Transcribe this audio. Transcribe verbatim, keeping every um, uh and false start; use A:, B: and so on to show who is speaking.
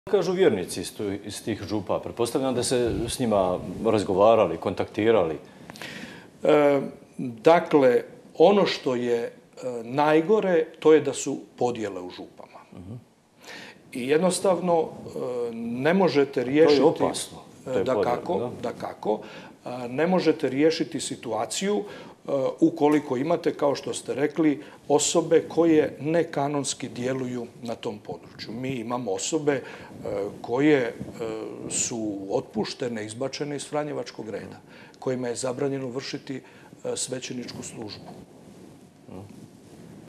A: Kažu vjernici iz tih župa? Pretpostavljam da se s njima razgovarali, kontaktirali.
B: Dakle, ono što je najgore, to je da su podjele u župama. I jednostavno ne možete riješiti...
A: To je opasno.
B: Da kako. Ne možete riješiti situaciju ukoliko imate, kao što ste rekli, osobe koje nekanonski djeluju na tom području. Mi imamo osobe koje su otpuštene, izbačene iz Franjevačkog reda, kojima je zabranjeno vršiti svećeničku službu.